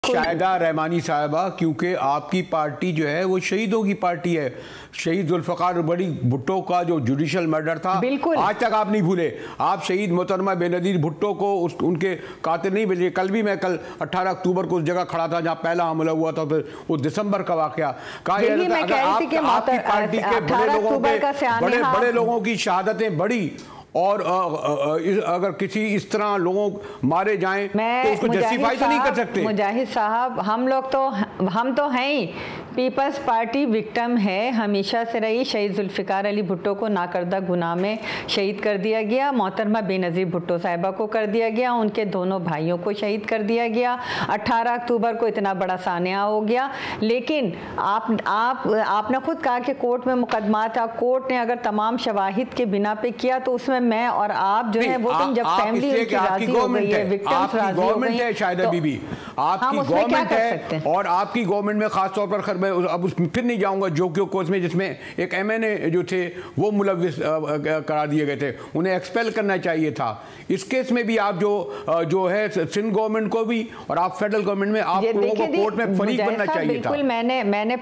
शाहिदा रहमानी साहिबा, क्योंकि आपकी पार्टी जो है वो शहीदों की पार्टी है। शहीद जुल्फ़िकार बड़ी भुट्टो का जो जुडिशल मर्डर था, आज तक आप नहीं भूले। आप शहीद मोहतरमा बेनज़ीर भुट्टो को उनके कातिल नहीं भेजे। कल 18 अक्टूबर को उस जगह खड़ा था जहाँ पहला हमला हुआ था, फिर वो दिसंबर का वाक़या। आपकी पार्टी के बड़े लोगों की शहादतें बड़ी, और अगर किसी इस तरह लोगों मारे जाएं तो उसको जस्टिफाई तो नहीं कर सकते। मुजाहिद साहब, हम तो हैं ही, पीपल्स पार्टी विक्टिम है, हमेशा से रही। शहीद जुल्फ़िकार अली भुट्टो को नाकर्दा गुनाह में शहीद कर दिया गया, मोहतरमा बेनज़ीर भुट्टो साहिबा को कर दिया गया, उनके दोनों भाइयों को शहीद कर दिया गया। 18 अक्टूबर को इतना बड़ा सानिया हो गया। लेकिन आपने खुद कहा कि कोर्ट में मुकदमा था, कोर्ट ने अगर तमाम शवाहिद के बिना पे किया तो उसमें मैं और आप जो है वो तुम जब फैमिली उनकी राजी हो गई है, विक्टिम्स राजी हो गई है, शाहिदा बीबी आपकी गवर्नमेंट है, और आपकी गवर्नमेंट में खास तौर पर अब फिर नहीं जाऊंगा जो केस में जिसमें एक MNA जो थे वो मुलव्विस करार दिए गए थे, उन्हें एक्सपेल करना चाहिए था। इस केस में भी आप जो है सिंध गवर्नमेंट को भी और आप फेडरल गवर्नमेंट में आप लोगों को कोर्ट में फरीक बनना चाहिए था। बिल्कुल, मैंने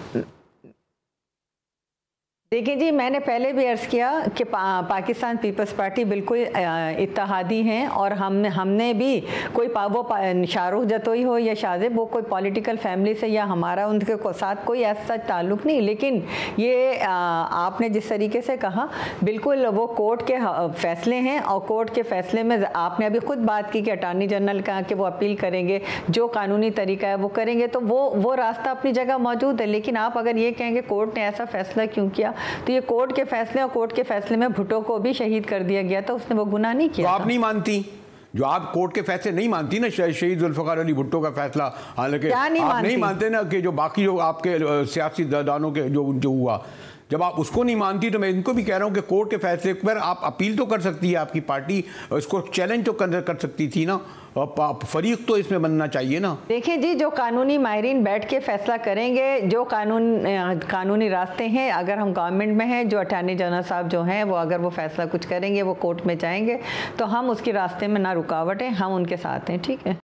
देखिए जी, मैंने पहले भी अर्ज़ किया कि पाकिस्तान पीपल्स पार्टी बिल्कुल इत्तेहादी हैं, और हमने भी कोई वो शाहरुख जतोई हो या शाजिब, वो कोई पॉलिटिकल फैमिली से या हमारा उनके साथ कोई ऐसा ताल्लुक़ नहीं। लेकिन ये आपने जिस तरीके से कहा, बिल्कुल वो कोर्ट के फ़ैसले हैं, और कोर्ट के फ़ैसले में आपने अभी ख़ुद बात की कि अटॉर्नी जनरल कहा कि वो अपील करेंगे, जो कानूनी तरीका है वो करेंगे, तो वो रास्ता अपनी जगह मौजूद है। लेकिन आप अगर ये कहेंगे कोर्ट ने ऐसा फ़ैसला क्यों किया, तो ये कोर्ट के फैसले, और कोर्ट के फैसले में भुट्टो को भी शहीद कर दिया गया था, उसने वो गुनाह नहीं किया। तो आप नहीं मानती, जो आप कोर्ट के फैसले नहीं मानती ना, शहीद जुल्फ़िकार अली भुट्टो का फैसला, हालांकि आप नहीं मानते ना कि जो बाकी जो आपके सियासी दानों के जो हुआ, जब आप उसको नहीं मानती तो मैं इनको भी कह रहा हूँ कि कोर्ट के फैसले पर आप अपील तो कर सकती है, आपकी पार्टी इसको चैलेंज तो कर सकती थी ना, फरीक तो इसमें बनना चाहिए ना। देखिए जी, जो कानूनी माहिरीन बैठ के फैसला करेंगे, जो कानूनी रास्ते हैं, अगर हम गवर्नमेंट में हैं, जो अटॉर्नी जनरल साहब जो हैं वो अगर वो फैसला कुछ करेंगे, वो कोर्ट में जाएंगे, तो हम उसके रास्ते में ना रुकावट है, हम उनके साथ हैं। ठीक है।